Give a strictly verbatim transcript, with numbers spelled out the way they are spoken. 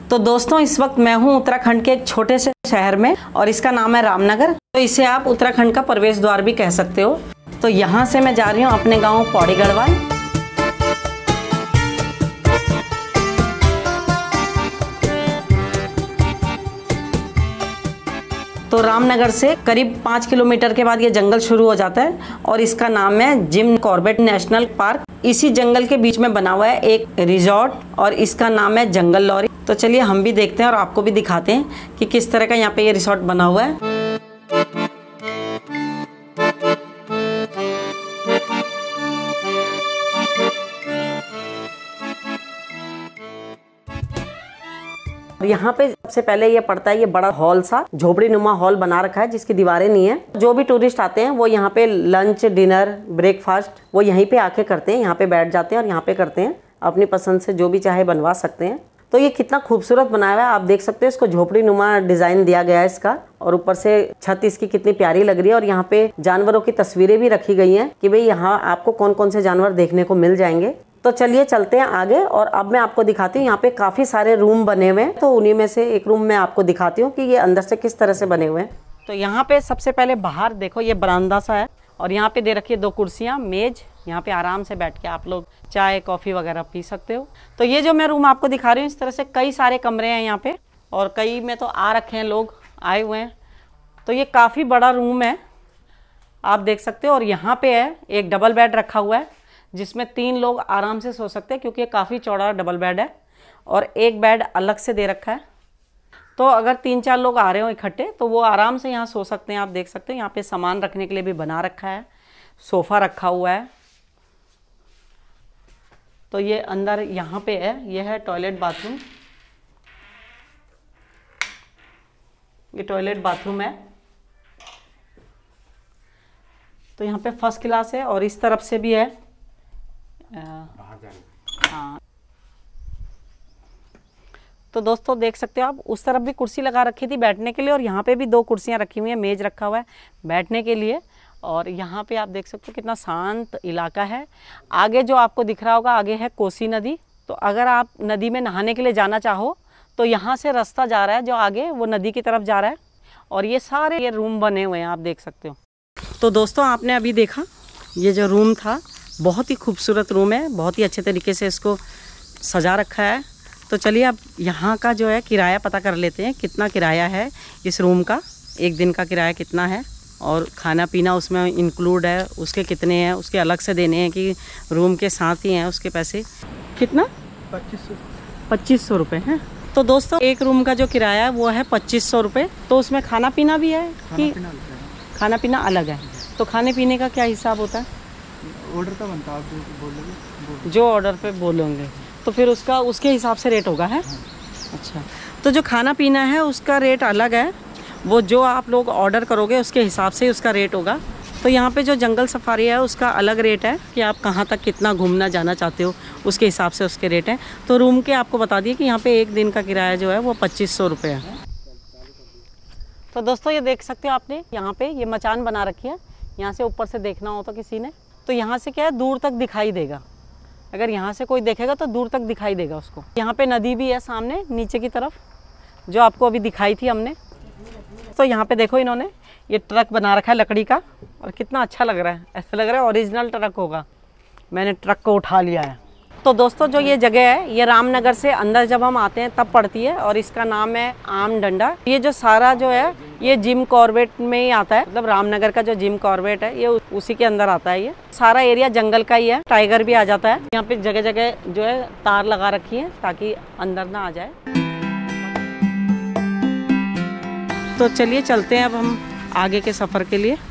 तो दोस्तों इस वक्त मैं हूँ उत्तराखंड के एक छोटे से शहर में और इसका नाम है रामनगर। तो इसे आप उत्तराखंड का प्रवेश द्वार भी कह सकते हो। तो यहाँ से मैं जा रही हूँ अपने गांव पौड़ी गढ़वाल। तो रामनगर से करीब पाँच किलोमीटर के बाद ये जंगल शुरू हो जाता है और इसका नाम है जिम कॉर्बेट नेशनल पार्क। इसी जंगल के बीच में बना हुआ है एक रिजॉर्ट और इसका नाम है जंगल लॉरी। तो चलिए हम भी देखते हैं और आपको भी दिखाते हैं कि किस तरह का यहाँ पे ये रिजॉर्ट बना हुआ है। यहाँ पे सबसे पहले ये पड़ता है ये बड़ा हॉल सा झोपड़ी नुमा हॉल बना रखा है जिसकी दीवारें नहीं है। जो भी टूरिस्ट आते हैं वो यहाँ पे लंच डिनर ब्रेकफास्ट वो यहीं पे आके करते हैं, यहाँ पे बैठ जाते हैं और यहाँ पे करते हैं। अपनी पसंद से जो भी चाहे बनवा सकते हैं। तो ये कितना खूबसूरत बनाया हुआ है, आप देख सकते हैं। इसको झोपड़ी नुमा डिजाइन दिया गया है इसका और ऊपर से छत इसकी कितनी प्यारी लग रही है। और यहाँ पे जानवरों की तस्वीरें भी रखी गई हैं कि भाई यहाँ आपको कौन कौन से जानवर देखने को मिल जाएंगे। तो चलिए चलते हैं आगे और अब मैं आपको दिखाती हूँ यहाँ पे काफी सारे रूम बने हुए हैं। तो उन्हीं में से एक रूम मैं आपको दिखाती हूँ कि ये अंदर से किस तरह से बने हुए हैं। तो यहाँ पे सबसे पहले बाहर देखो ये बरामदा सा है और यहाँ पे दे रखी है दो कुर्सियाँ मेज। यहाँ पे आराम से बैठ के आप लोग चाय कॉफ़ी वगैरह पी सकते हो। तो ये जो मैं रूम आपको दिखा रही हूँ इस तरह से कई सारे कमरे हैं यहाँ पे और कई में तो आ रखे हैं, लोग आए हुए हैं। तो ये काफ़ी बड़ा रूम है आप देख सकते हो। और यहाँ पे है एक डबल बेड रखा हुआ है जिसमें तीन लोग आराम से सो सकते हैं क्योंकि ये काफ़ी चौड़ा डबल बेड है और एक बेड अलग से दे रखा है। तो अगर तीन चार लोग आ रहे हो इकट्ठे तो वो आराम से यहाँ सो सकते हैं। आप देख सकते हैं यहाँ पे सामान रखने के लिए भी बना रखा है, सोफ़ा रखा हुआ है। तो ये अंदर यहाँ पे है, ये है टॉयलेट बाथरूम। ये टॉयलेट बाथरूम है। तो यहाँ पे फर्स्ट क्लास है और इस तरफ से भी है। हाँ तो दोस्तों देख सकते हो आप उस तरफ भी कुर्सी लगा रखी थी बैठने के लिए और यहाँ पे भी दो कुर्सियाँ रखी हुई हैं, मेज रखा हुआ है बैठने के लिए। और यहाँ पे आप देख सकते हो कितना शांत इलाका है। आगे जो आपको दिख रहा होगा आगे है कोसी नदी। तो अगर आप नदी में नहाने के लिए जाना चाहो तो यहाँ से रास्ता जा रहा है जो आगे वो नदी की तरफ जा रहा है। और ये सारे ये रूम बने हुए हैं आप देख सकते हो। तो दोस्तों आपने अभी देखा ये जो रूम था बहुत ही खूबसूरत रूम है, बहुत ही अच्छे तरीके से इसको सजा रखा है। तो चलिए अब यहाँ का जो है किराया पता कर लेते हैं, कितना किराया है इस रूम का, एक दिन का किराया कितना है और खाना पीना उसमें इंक्लूड है उसके कितने हैं, उसके अलग से देने हैं कि रूम के साथ ही हैं उसके पैसे कितना पच्चीस सौ पच्चीस सौ रुपये हैं। तो दोस्तों एक रूम का जो किराया है वो है पच्चीस सौ रुपये। तो उसमें खाना पीना भी है कि खाना पीना अलग है। तो खाने पीने का क्या हिसाब होता है? ऑर्डर का बनता है, आप जो बोलोगे जो ऑर्डर पे बोलोगे तो फिर उसका उसके हिसाब से रेट होगा है। अच्छा तो जो खाना पीना है उसका रेट अलग है, वो जो आप लोग ऑर्डर करोगे उसके हिसाब से उसका रेट होगा। तो यहाँ पे जो जंगल सफारी है उसका अलग रेट है कि आप कहाँ तक कितना घूमना जाना चाहते हो उसके हिसाब से उसके रेट हैं। तो रूम के आपको बता दिए कि यहाँ पे एक दिन का किराया जो है वो पच्चीस सौ रुपये है। तो दोस्तों ये देख सकते हो आपने यहाँ पे ये मचान बना रखी है। यहाँ से ऊपर से देखना हो तो किसी ने तो यहाँ से क्या है दूर तक दिखाई देगा। अगर यहाँ से कोई देखेगा तो दूर तक दिखाई देगा उसको। यहाँ पे नदी भी है सामने नीचे की तरफ जो आपको अभी दिखाई थी हमने। तो यहाँ पे देखो इन्होंने ये ट्रक बना रखा है लकड़ी का और कितना अच्छा लग रहा है। ऐसा लग रहा है ओरिजिनल ट्रक होगा, मैंने ट्रक को उठा लिया है। तो दोस्तों जो ये जगह है ये रामनगर से अंदर जब हम आते हैं तब पड़ती है और इसका नाम है आम डंडा। ये जो सारा जो है ये जिम कॉर्बेट में ही आता है, मतलब रामनगर का जो जिम कॉर्बेट है ये उसी के अंदर आता है। ये सारा एरिया जंगल का ही है, टाइगर भी आ जाता है। यहाँ पे जगह जगह जो है तार लगा रखी है ताकि अंदर ना आ जाए। तो चलिए चलते हैं अब हम आगे के सफ़र के लिए।